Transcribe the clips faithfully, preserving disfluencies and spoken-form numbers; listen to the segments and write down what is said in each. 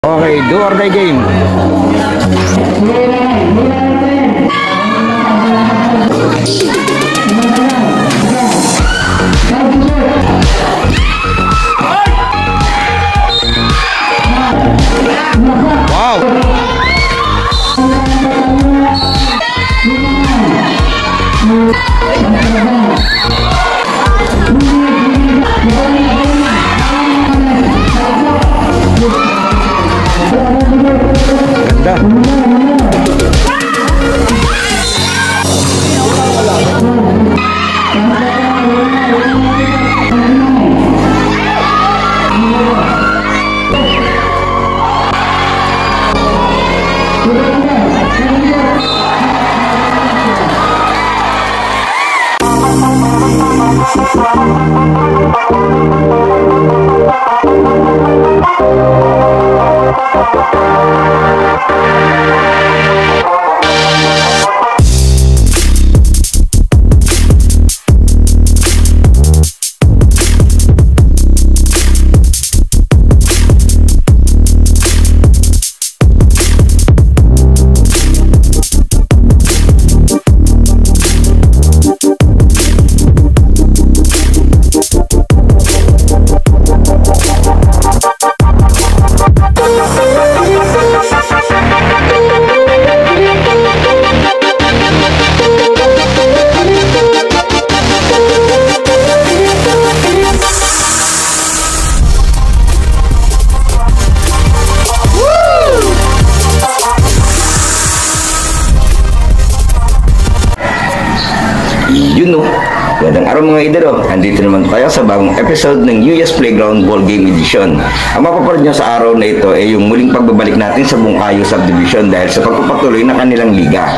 Okay, do or die game. Wow. Ganda. Yun no, magandang araw mga idolo. Andito naman tayo sa bagong episode ng U S Playground Ball Game Edition. Ang mapapanood nyo sa araw na ito ay yung muling pagbabalik natin sa Bungkayo Subdivision dahil sa pagpapatuloy ng kanilang liga.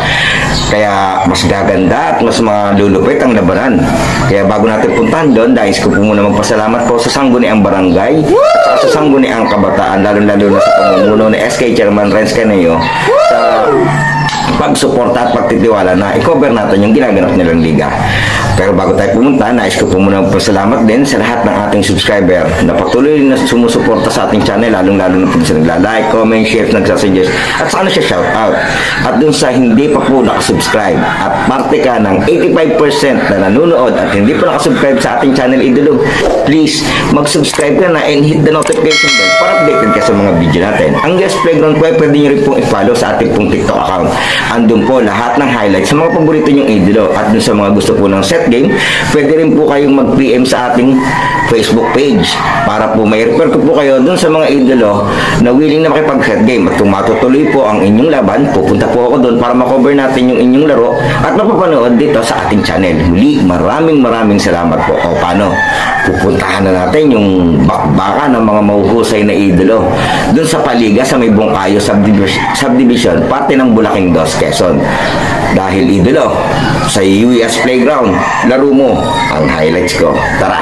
Kaya mas gaganda at mas malulupit ang labanan. Kaya bago natin puntahan doon, dahil ko po muna magpasalamat po sa Sangguniang Barangay at sa Sangguniang Kabataan, lalo-lalo na sa pamumuno ni S K Chairman Renz Caneo sa pagsuporta at pagtitiwala na i-cover natin yung ginaganap nilang liga. Pero bago tayo pumunta, nais ko po muna magpasalamat din sa lahat ng ating subscriber na patuloy na sumusuporta sa ating channel, lalong-lalo na po sa nagla-like, comment, share, nagsasuggest, at saka na siya shoutout. At dun sa hindi pa po nakasubscribe at parte ka ng eighty-five percent na nanonood at hindi pa nakasubscribe sa ating channel idolo, please mag-subscribe ka na and hit the notification bell para updated ka sa mga video natin. Ang U S Playground po ay pwede nyo rin pong i-follow sa ating pong TikTok account. Andun po lahat ng highlights sa mga paborito nyong idolo, at dun sa mga gusto po ng set game, pwede rin po kayong mag-P M sa ating Facebook page para po may refer ko po kayo dun sa mga idolo na willing na makipag-set game. At kung matutuloy po ang inyong laban, pupunta po ako dun para makover natin yung inyong laro at mapapanood dito sa ating channel. Muli, maraming maraming salamat po. O paano? Pupuntahan na natin yung bakbaka ng mga mahuhusay na idolo dun sa Paliga sa may Bungkayo Subdivision, Subdivision parte ng Bulaking Dos, Quezon. Dahil idolo, sa U S Playground, laro mo ang highlights ko. Tara!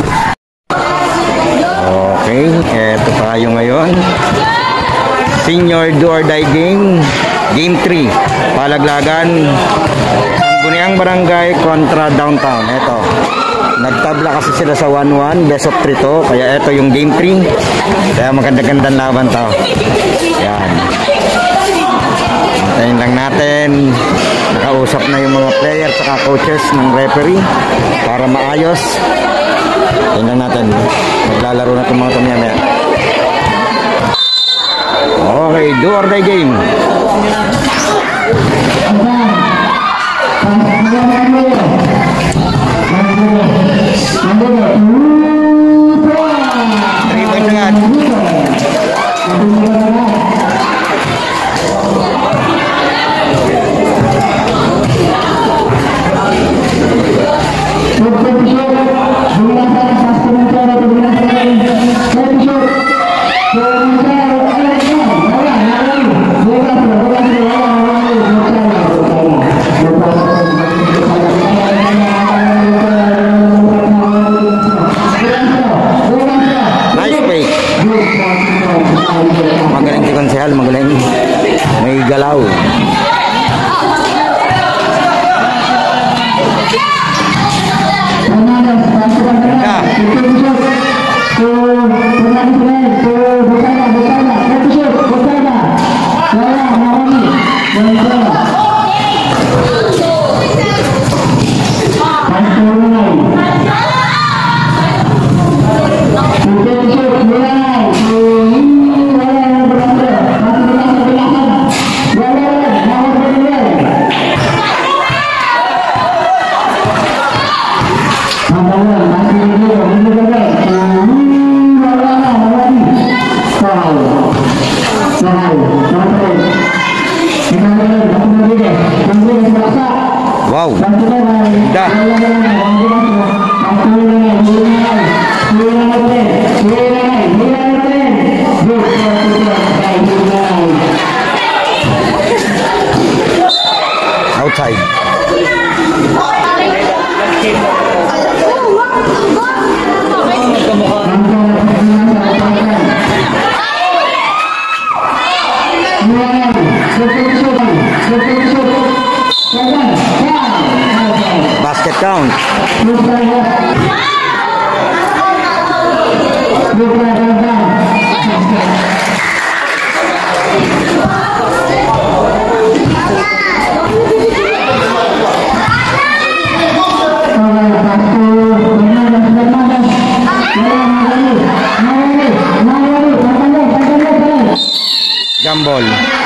Okay, eto tayo ngayon. Senior Do or Die Game, Game three. Palaglagan, Sangguniang Barangay kontra Downtown. Eto, nagtabla kasi sila sa one one, best of three to. Kaya eto yung Game three. Kaya maganda-gandang laban to. Yan. Antayin lang natin. Nakausap na yung mga player saka coaches ng referee para maayos. Tingnan natin. Maglalaro na itong mga tumiyamaya. Okay, do or die game. Three points agad. Magaling si Konsehal, magaling. May galaw. Ganda. Wow, dah. Outside. Basket count. Jambol.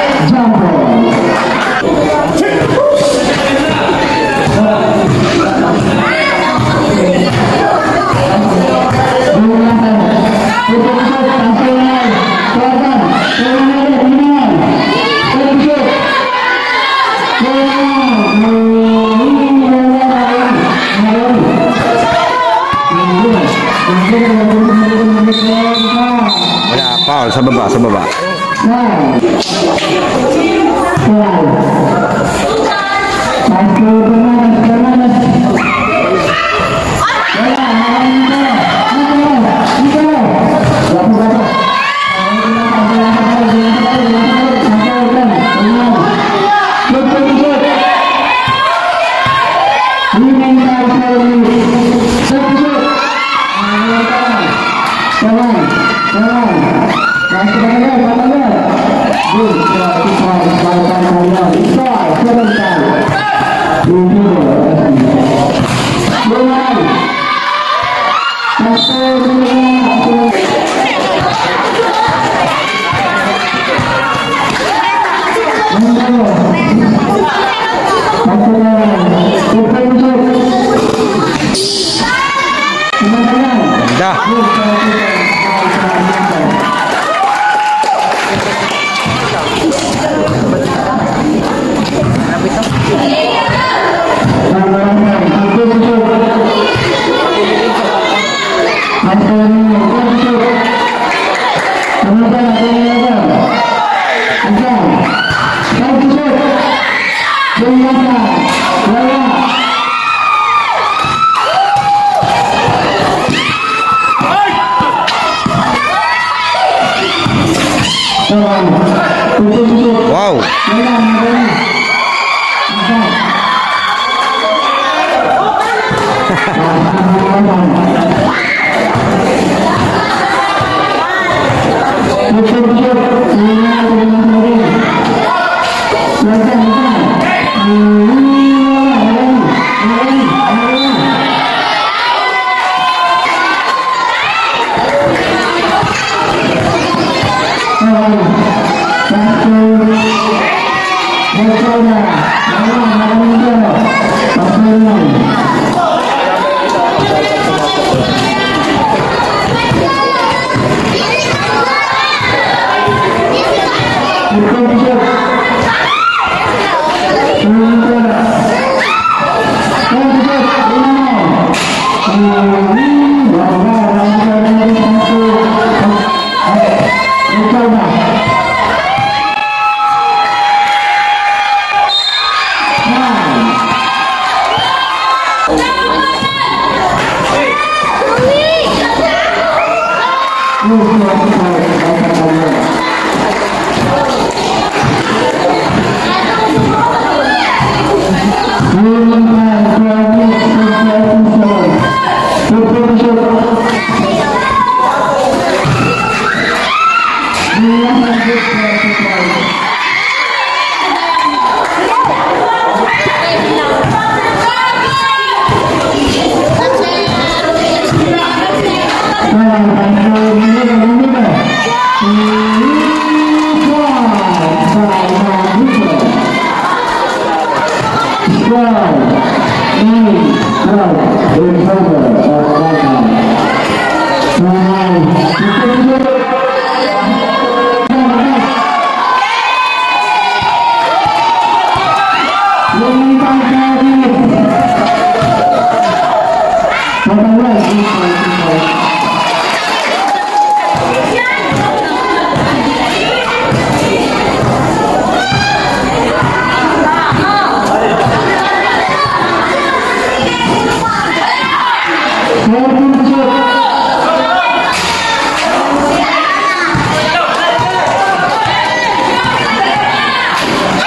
Wala, foul sa baba, sa baba. Dah. Wow.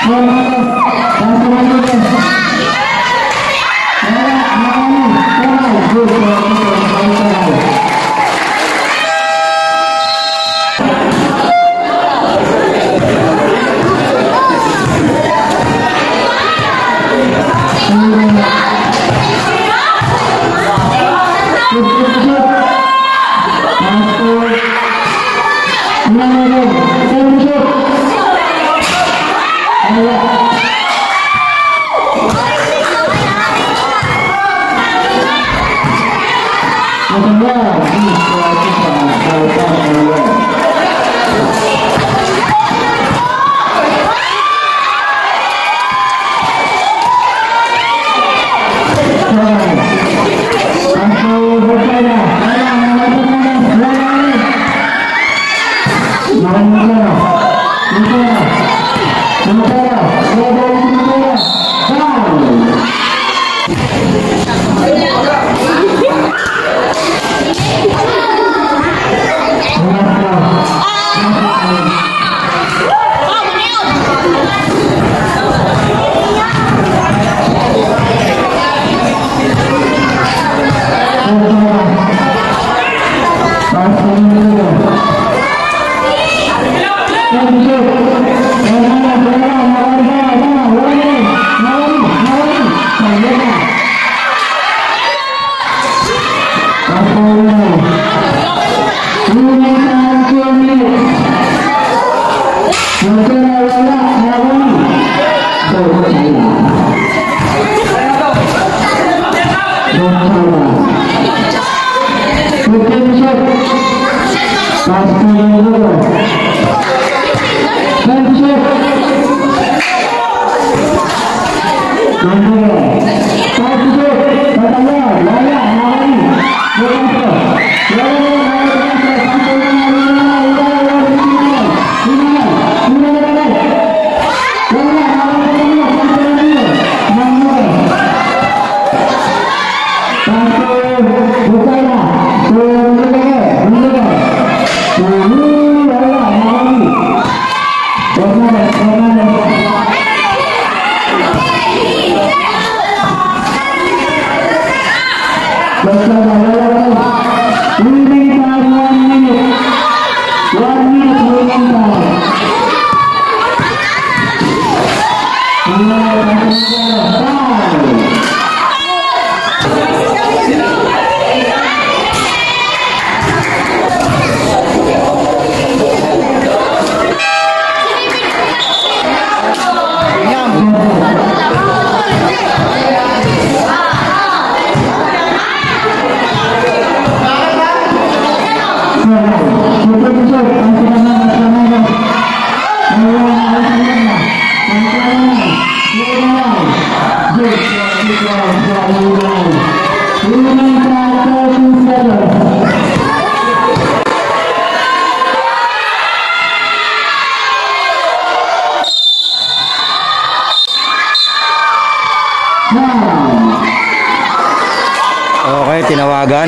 Okay, tinawagan.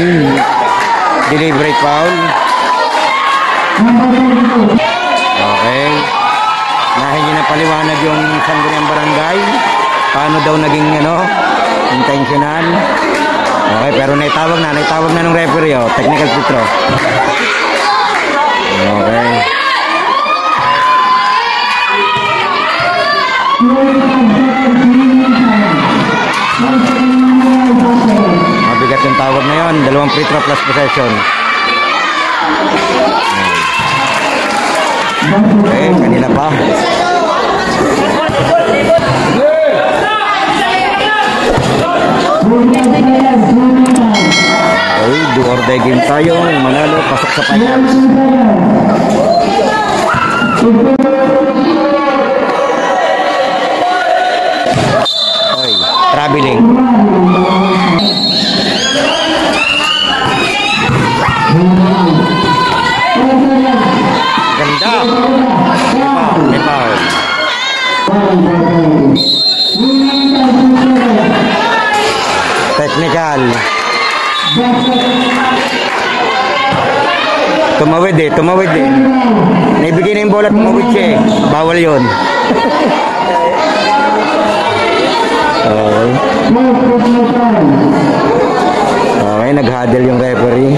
Delivery foul. Okay. Nahingi na paliwanag yung Sangguniang Barangay. Paano daw naging ano, intentional. Okay, pero naitawag na, naitawag na ng referee, oh, technical free throw. Okay. Mabigat yung tawag na yun, dalawang free throw plus possession. Okay, kanina pa. Okay, do or die game tayo. Manalo, pasok sa finals. Okay, traveling. Ganda. May foul. Technical. Tumawid eh, tumawid eh. Naibigay na yung bola, tumawid siya eh. Bawal yun. nag-huddle yung referee.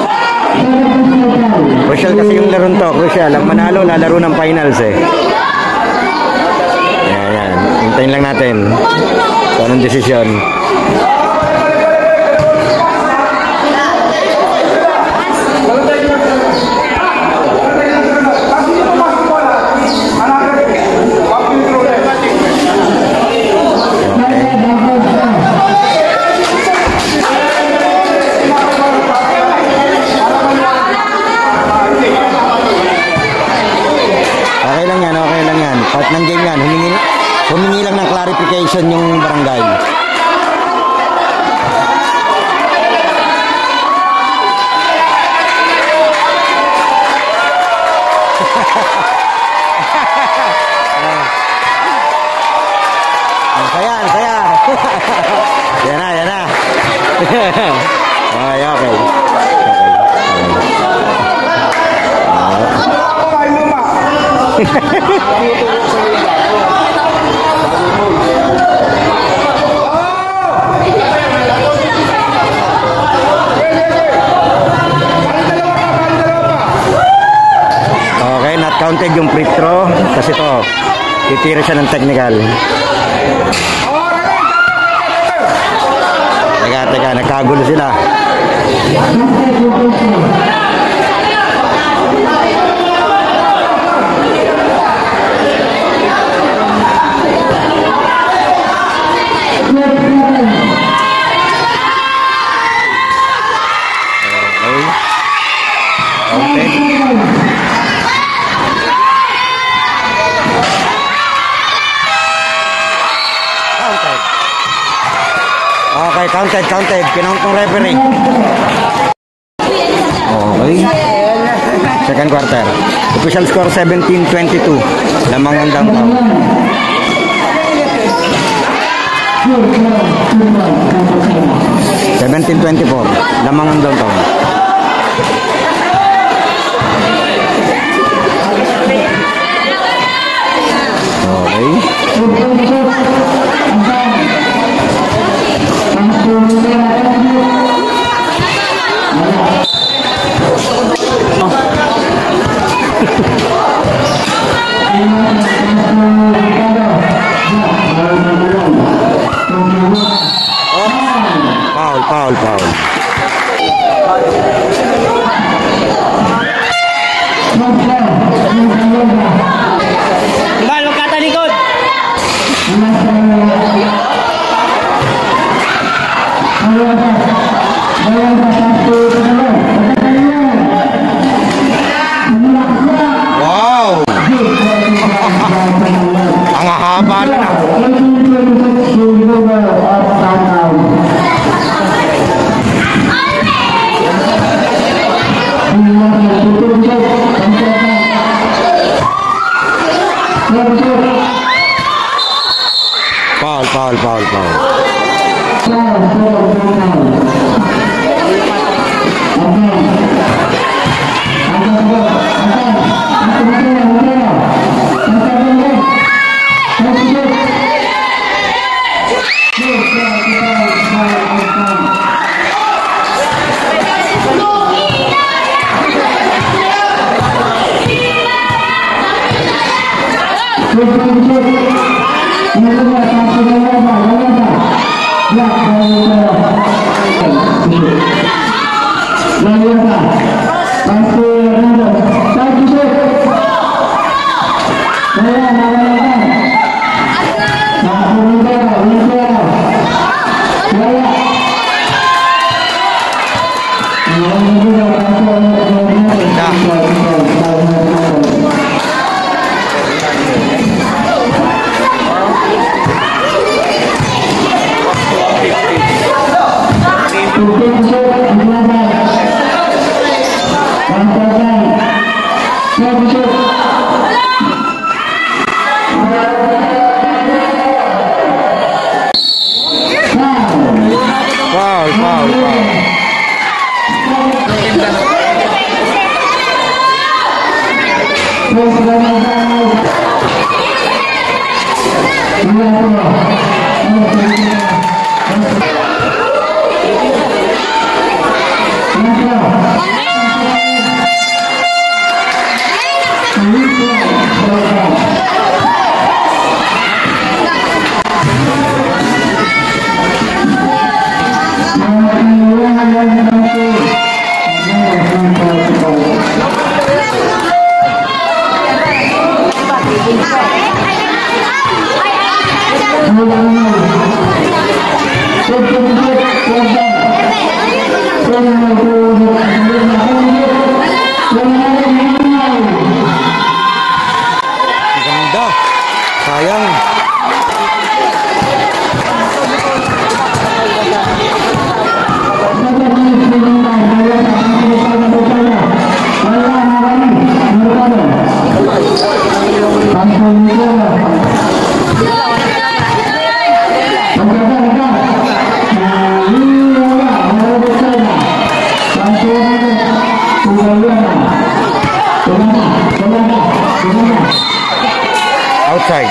Crucial kasi yung laro to, crucial. Ang manalo, lalaro ng finals eh. Yan, yan. Hintayin lang natin. So, anong desisyon? Part ng game yan, humingi, humingi lang ng clarification yung barangay. Ang saya, ang saya. Yan na, yan na. Okay, okay. Okay, not counted yung free throw kasi to titira siya ng technical. Teka, teka, nagkagulo sila. Okay, counted, counted. Kinount ng referee. Okay. Second quarter. Official score seventeen twenty-two. Lamang ang downtown. seventeen twenty-four. Lamang ang downtown. Okay. Foul, foul, foul. Bal, magkatalikod. Wow! Ang haba na. Foul, foul, foul, foul. Ganda. Sayang. Outside.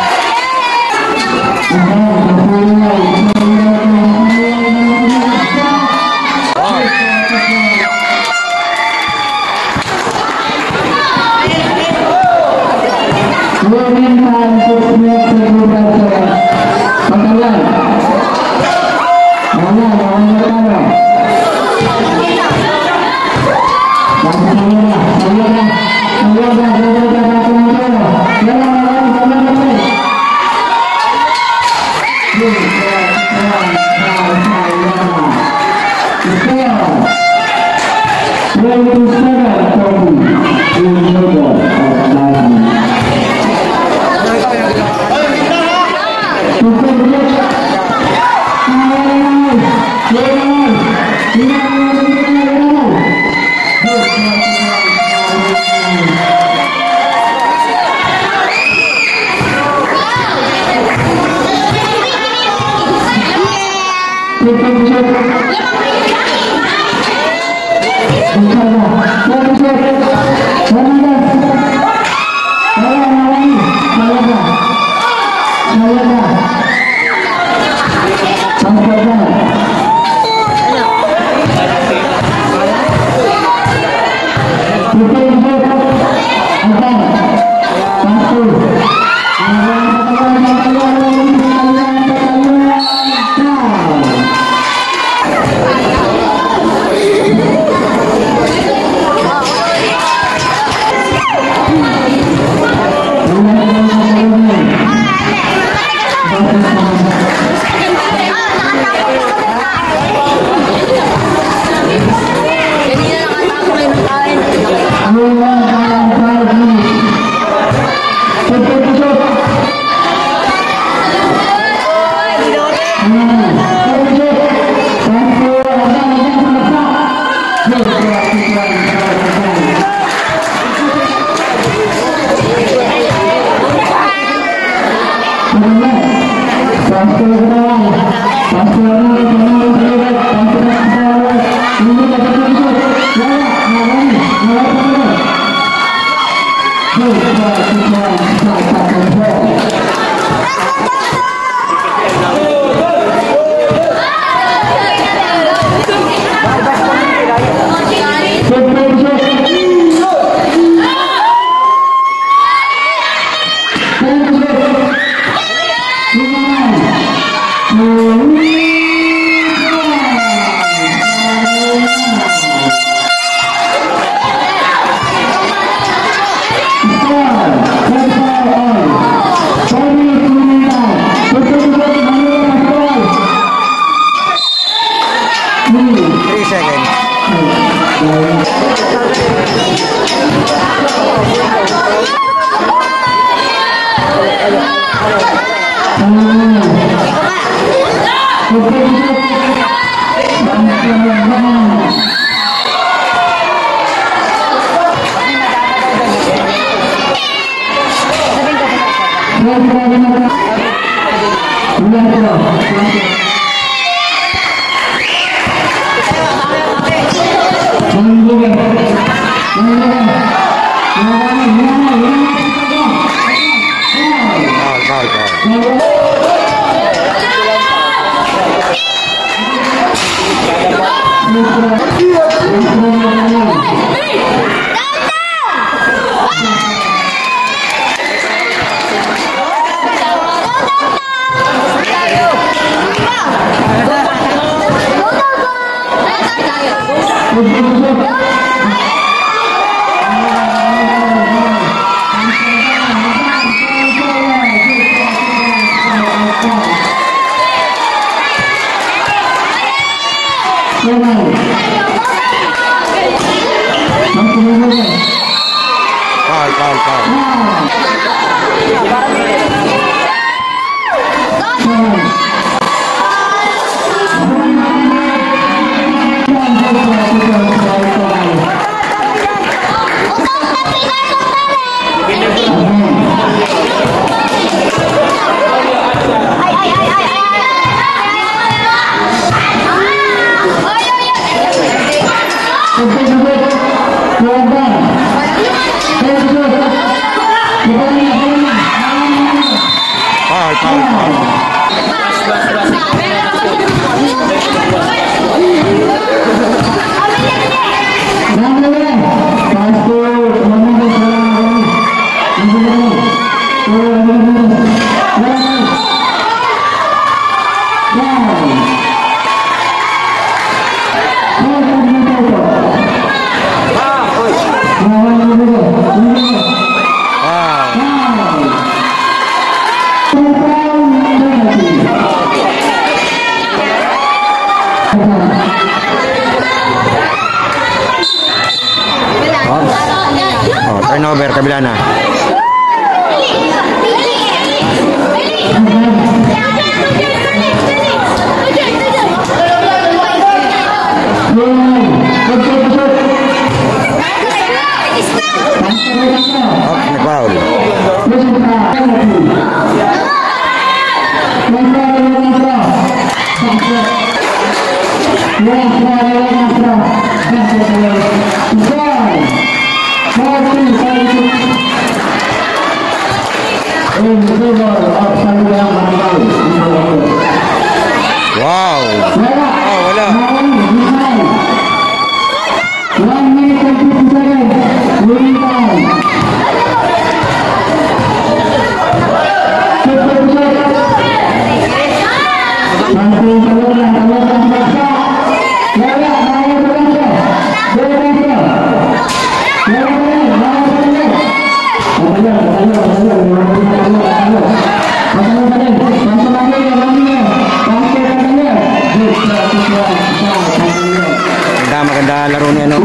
Three seconds. Foul, foul, foul. Oh, turnover, kabila na. Oh, may foul. Wow. Oh, wala. One minute and fifty seconds. Winning time. Maganda, maganda laro niya, no?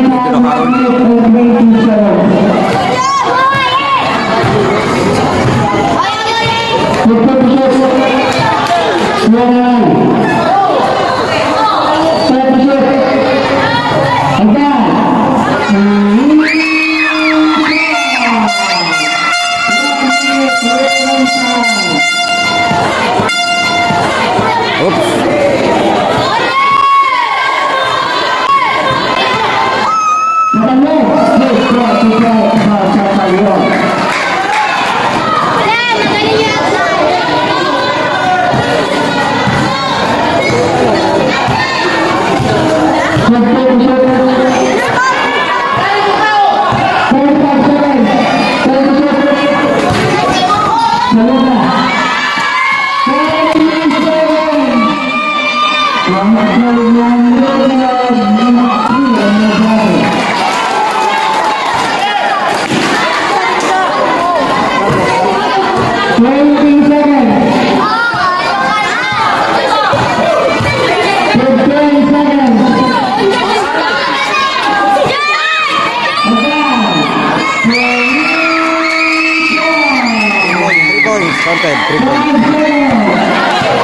Counted, three points.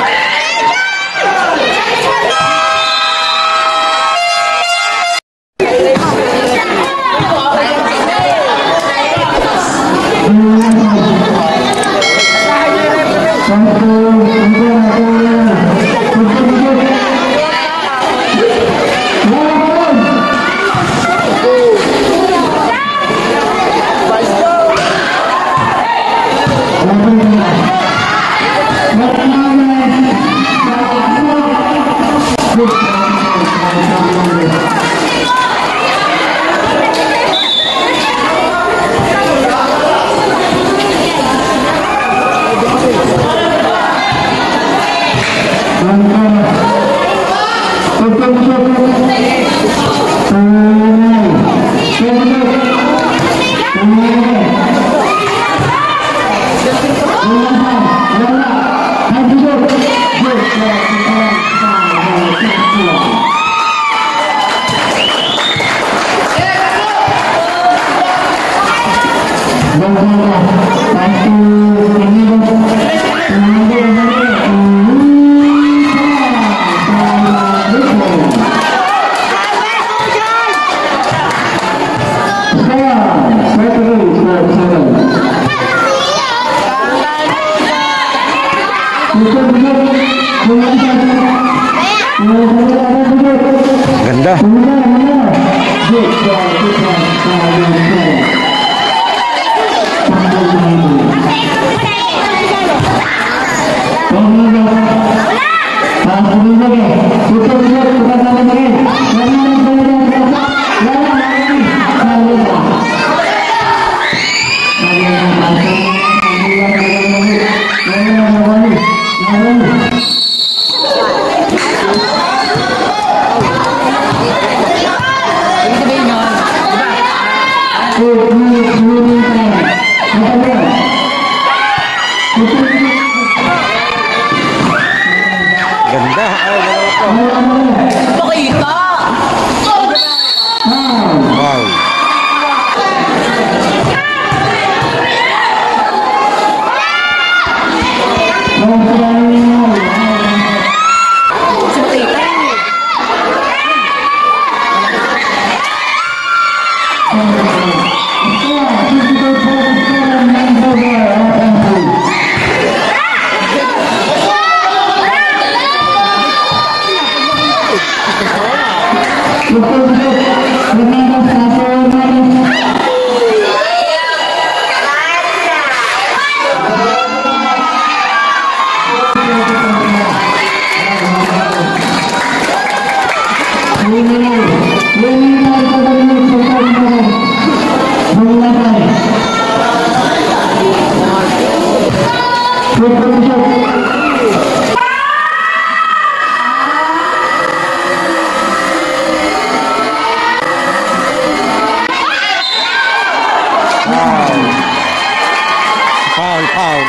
Ganda. Foul, foul.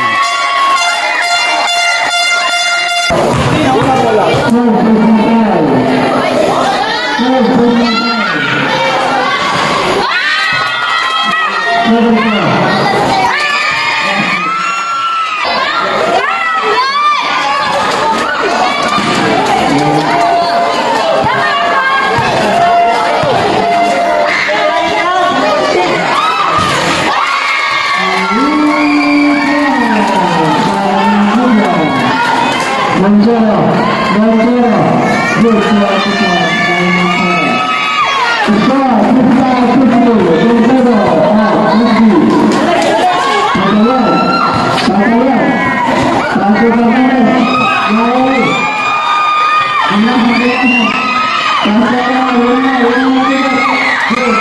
Mancera, Mancera, dua dua tiga, kita kita kita Mancera, ah, Mugi, Mancera, Mancera, Mancera, Maui, enam Mancera, Mancera, lima lima tiga, dua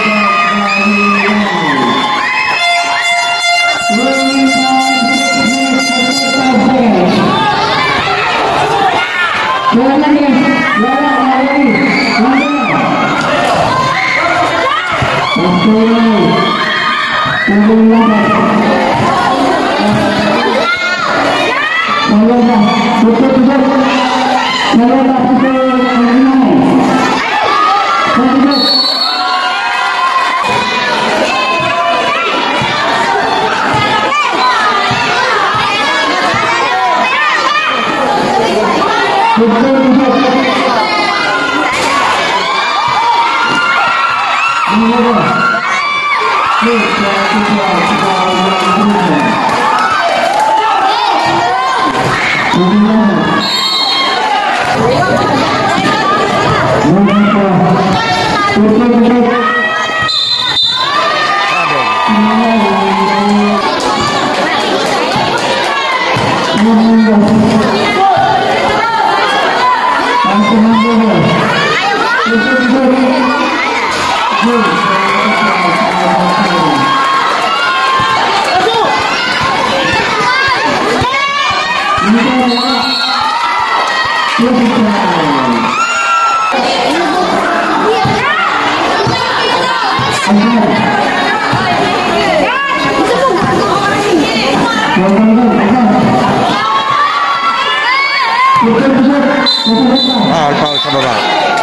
Foul, foul sa baba.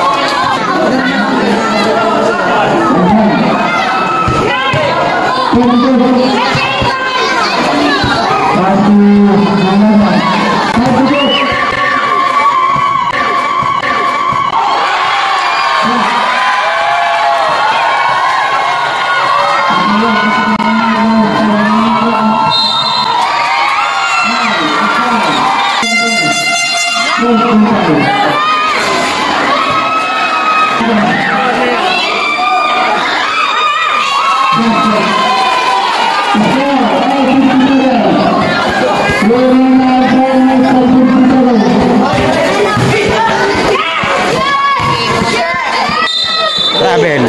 Raben.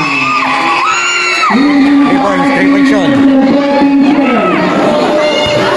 Three points, three points shot.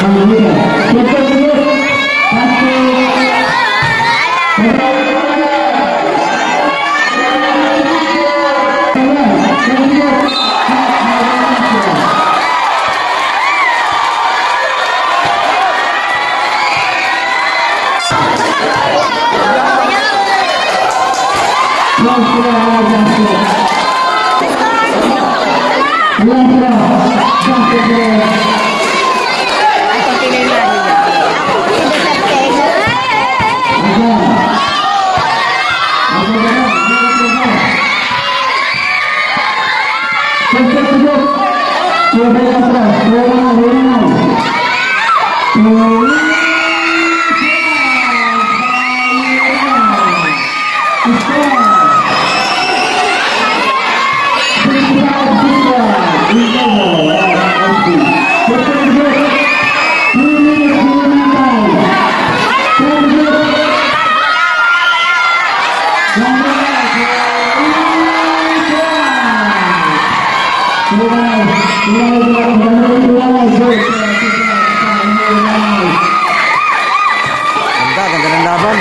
Ganda, ganda ng laban.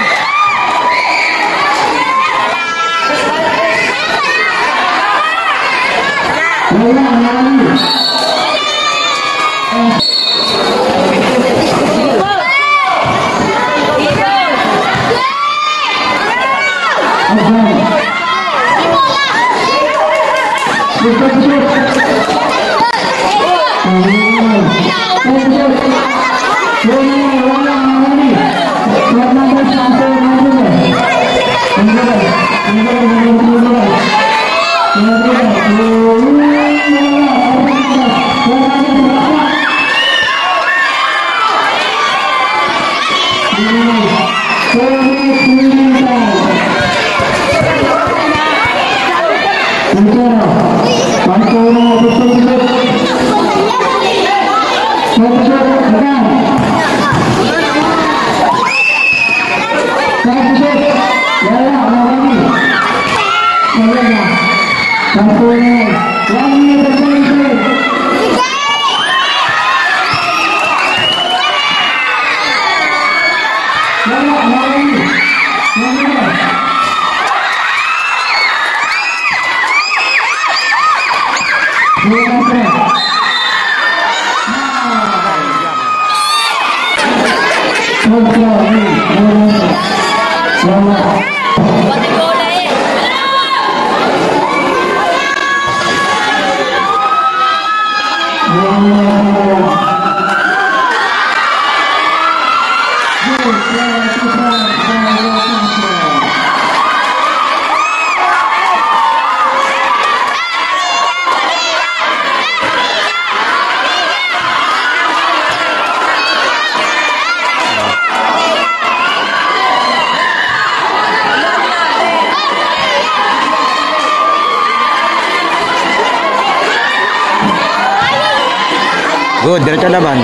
Good, diretso laban.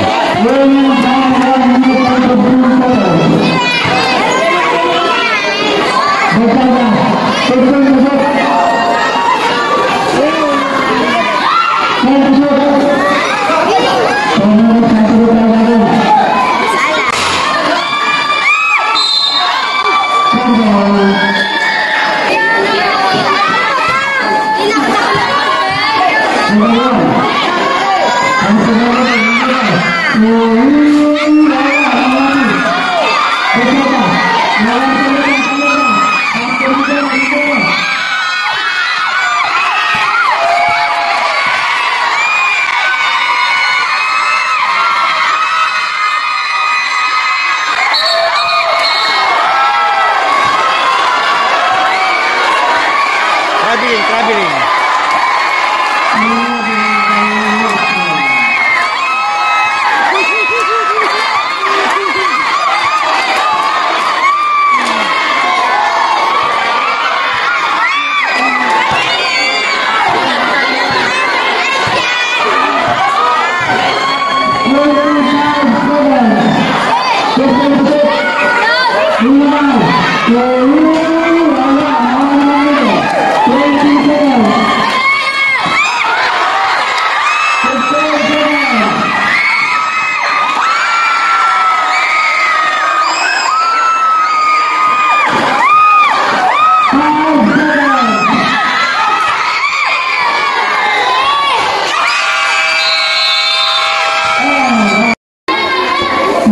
Traveling, traveling.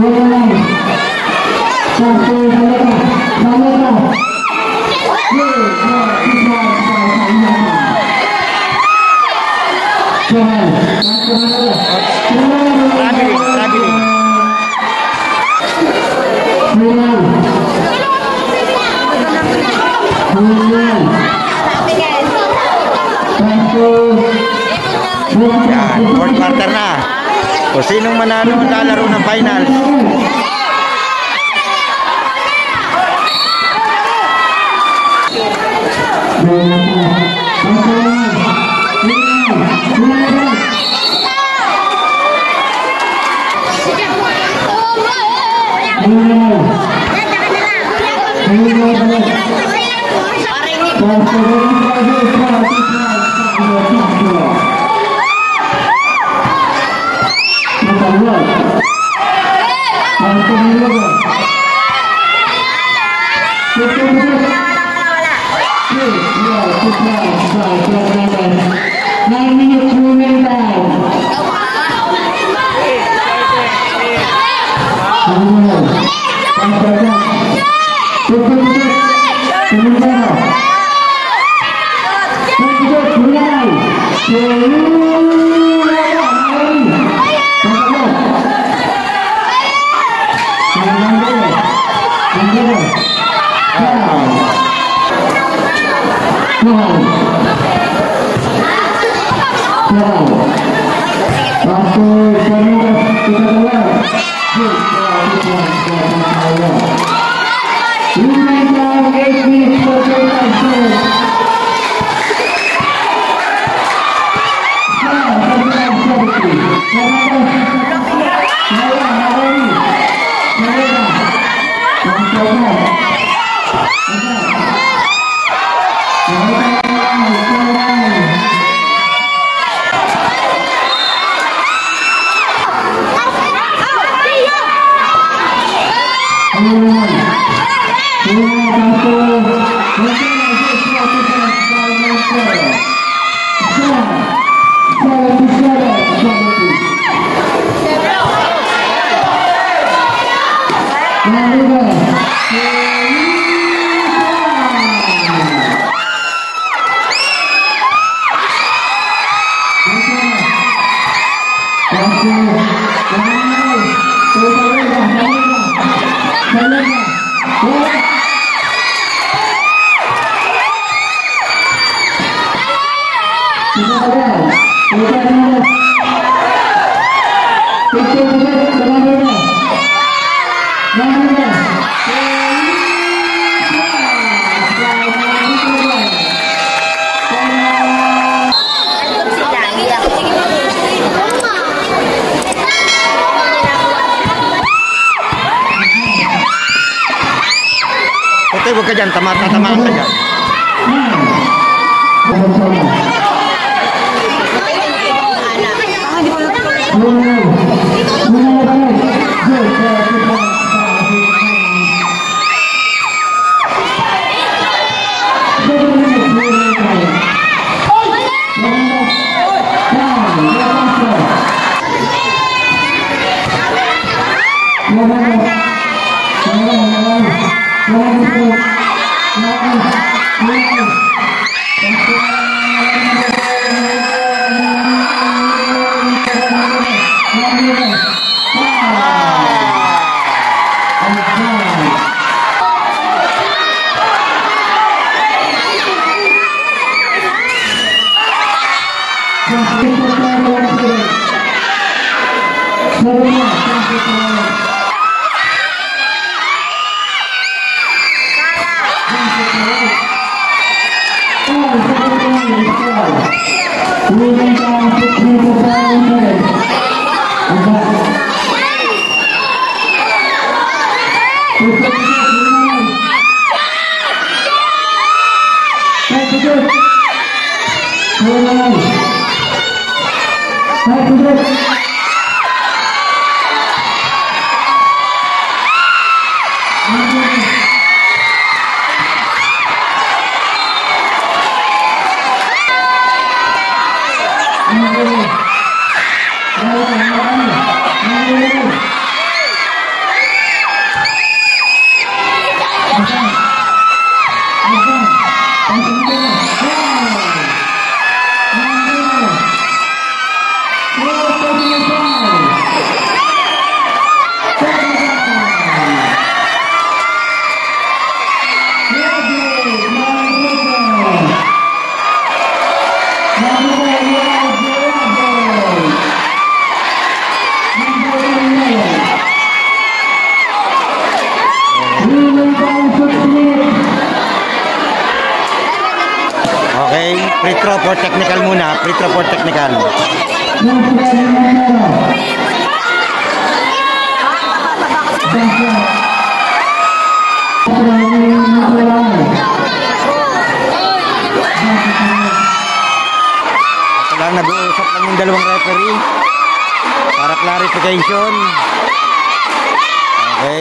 Traveling, traveling. Yan, fourth quarter na. Kung sinong manalo lalaro ng finals. Nine minutes remaining time. Oke, huwag ka dyan. Tama-tama ka dyan. free throw for technical muna. Free throw for technical. Ito lang, nag-uusap lang yung dalawang referee para clarification. Okay.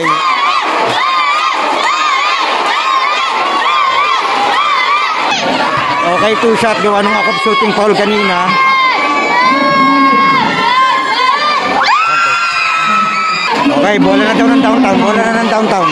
Okay, two shot. Gawa nung ako shooting foul kanina. Okay, bola na daw ng downtown. Bola na ng downtown.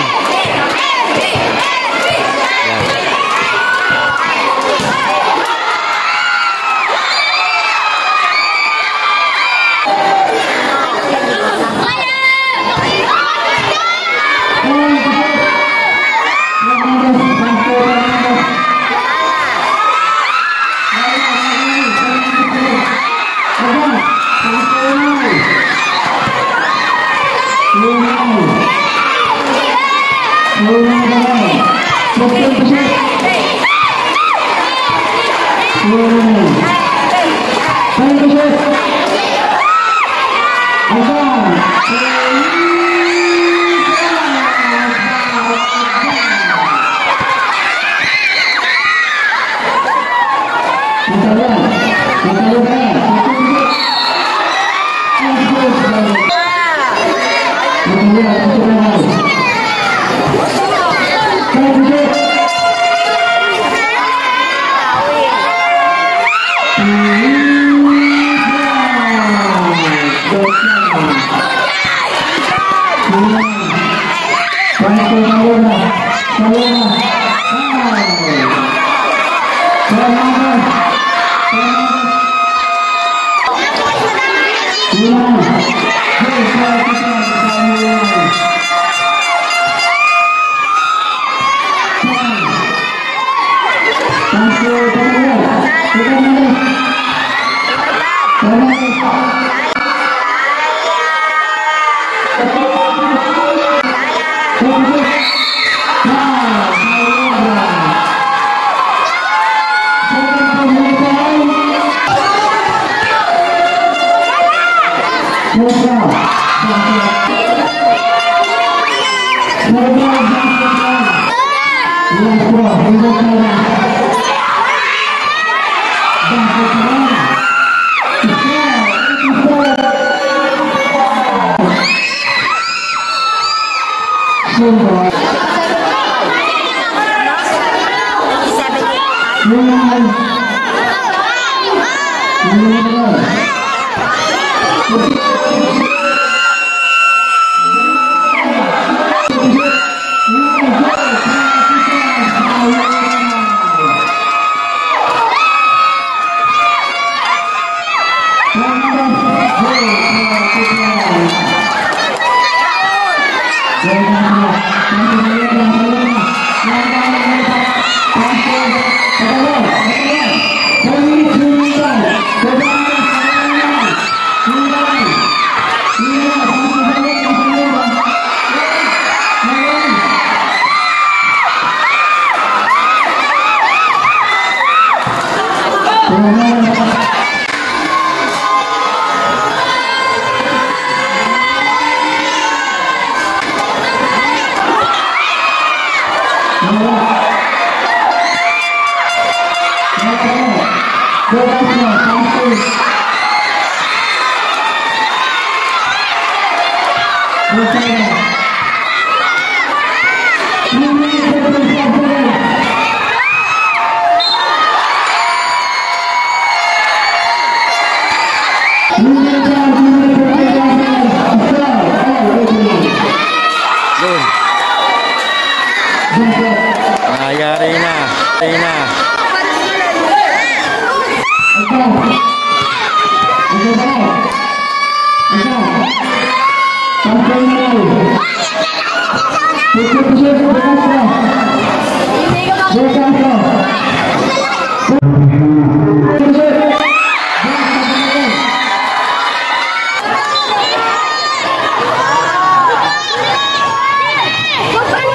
Ayari na. Ayari na.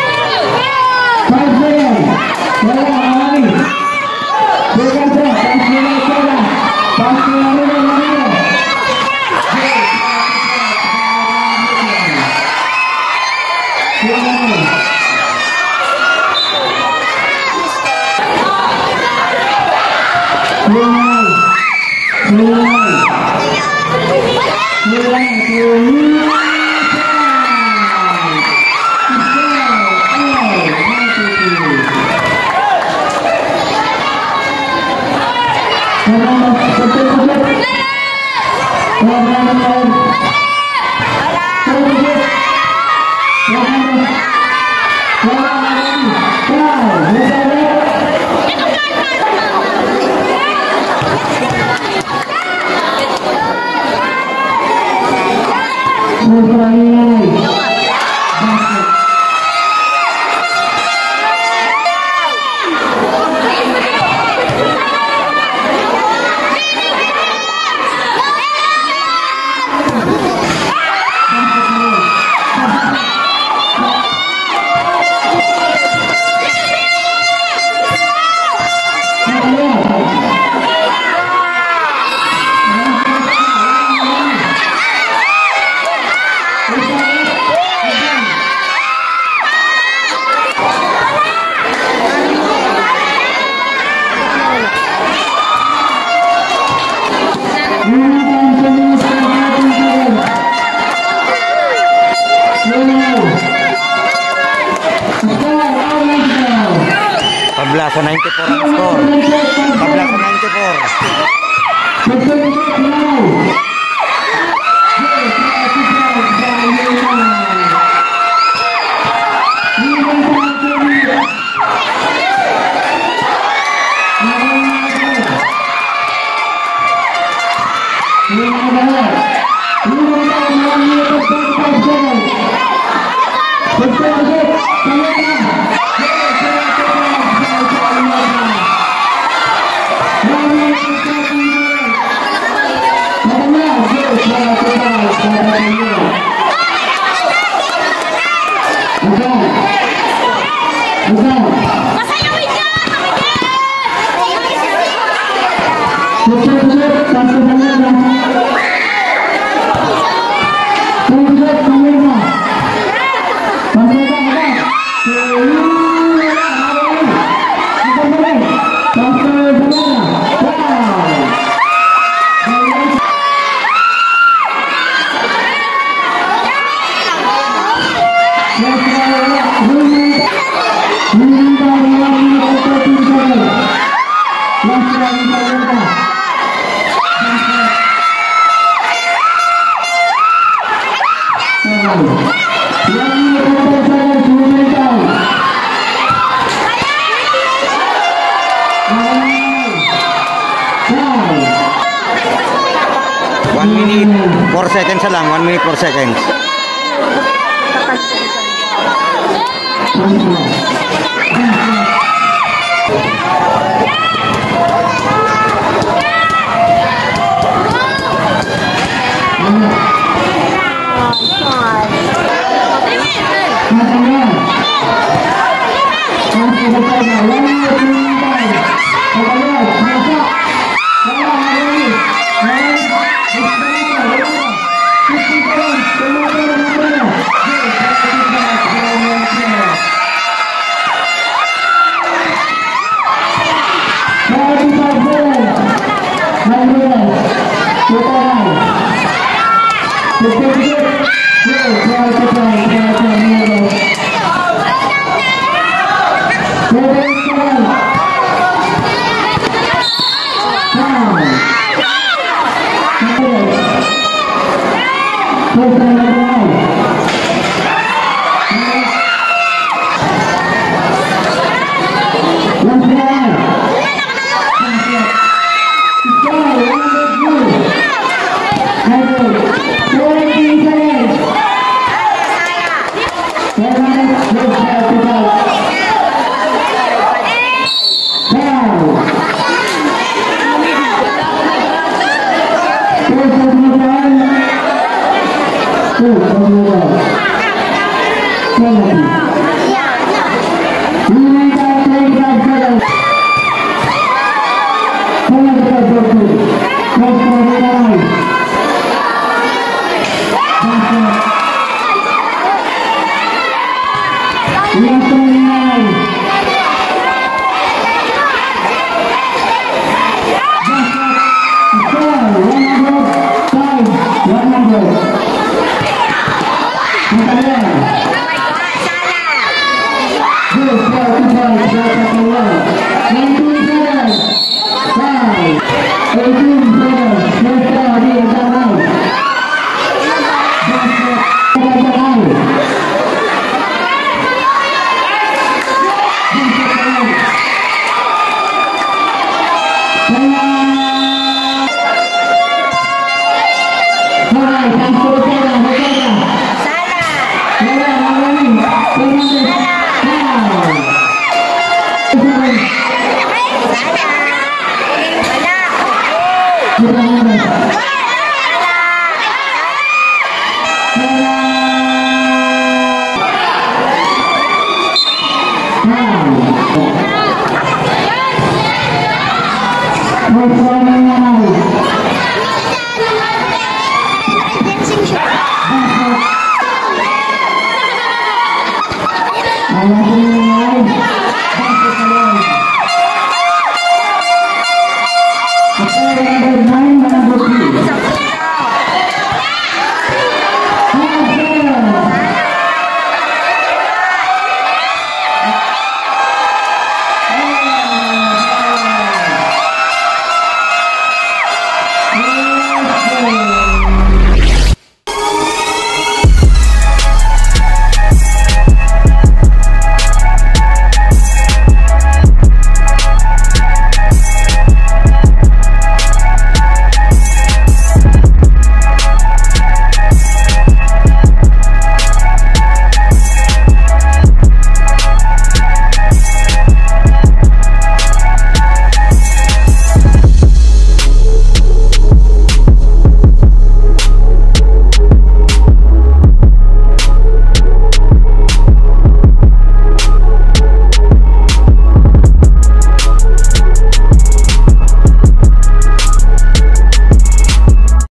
Five seconds. Wala, Ari. Teka, teka, thank you. Pablasan ninety-four ang score. Pablasan ninety-four. One minute, four seconds lang. One minute, four seconds. Alright, thanks for